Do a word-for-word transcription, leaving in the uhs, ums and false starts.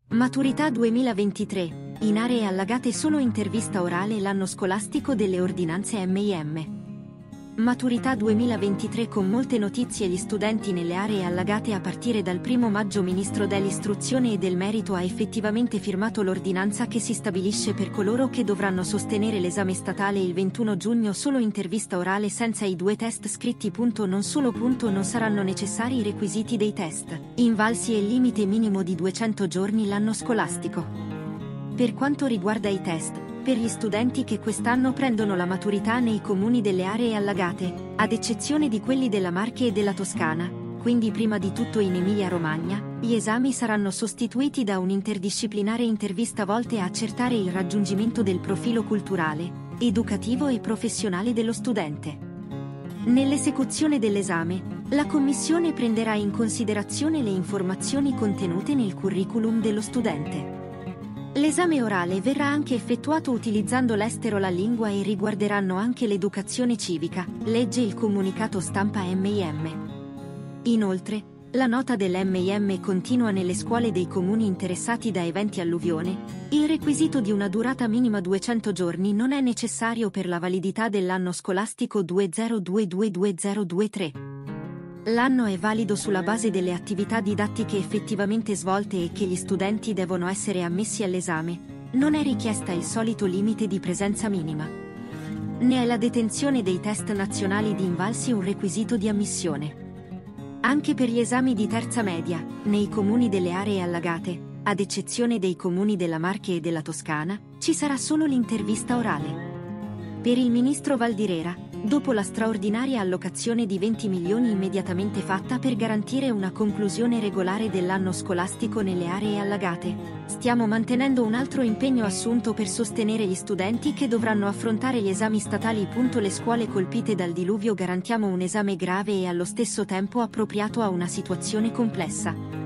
Maturità duemilaventitré. In aree allagate solo intervista orale l'anno scolastico delle ordinanze M I M. Maturità duemilaventitré con molte notizie. Gli studenti nelle aree allagate a partire dal primo maggio. Ministro dell'Istruzione e del Merito ha effettivamente firmato l'ordinanza che si stabilisce per coloro che dovranno sostenere l'esame statale il ventuno giugno solo intervista orale senza i due test scritti. Non solo. Non saranno necessari i requisiti dei test invalsi e il limite minimo di duecento giorni l'anno scolastico. Per quanto riguarda i test, per gli studenti che quest'anno prendono la maturità nei comuni delle aree allagate, ad eccezione di quelli della Marche e della Toscana, quindi prima di tutto in Emilia-Romagna, gli esami saranno sostituiti da un'interdisciplinare intervista volte a accertare il raggiungimento del profilo culturale, educativo e professionale dello studente. Nell'esecuzione dell'esame, la Commissione prenderà in considerazione le informazioni contenute nel curriculum dello studente. L'esame orale verrà anche effettuato utilizzando l'estero, la lingua e riguarderanno anche l'educazione civica, legge il comunicato stampa M I M. Inoltre, la nota dell'M I M continua nelle scuole dei comuni interessati da eventi alluvione. Il requisito di una durata minima duecento giorni non è necessario per la validità dell'anno scolastico duemilaventidue-duemilaventitré. L'anno è valido sulla base delle attività didattiche effettivamente svolte e che gli studenti devono essere ammessi all'esame. Non è richiesta il solito limite di presenza minima. Né è la detenzione dei test nazionali di invalsi un requisito di ammissione. Anche per gli esami di terza media, nei comuni delle aree allagate, ad eccezione dei comuni della Marche e della Toscana, ci sarà solo l'intervista orale. Per il ministro Valdirera, dopo la straordinaria allocazione di venti milioni immediatamente fatta per garantire una conclusione regolare dell'anno scolastico nelle aree allagate, stiamo mantenendo un altro impegno assunto per sostenere gli studenti che dovranno affrontare gli esami statali. Le scuole colpite dal diluvio garantiamo un esame grave e allo stesso tempo appropriato a una situazione complessa.